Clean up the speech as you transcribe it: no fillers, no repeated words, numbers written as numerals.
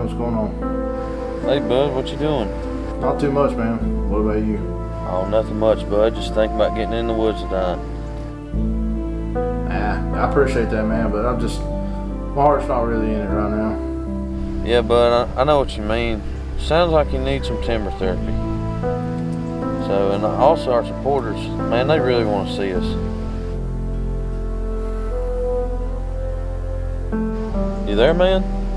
What's going on? Hey, bud, what you doing? Not too much, man. What about you? Oh, nothing much, bud. Just thinking about getting in the woods tonight. I appreciate that, man, but my heart's not really in it right now. Yeah, bud, I know what you mean. Sounds like you need some timber therapy. So, and also our supporters, man, they really want to see us. You there, man?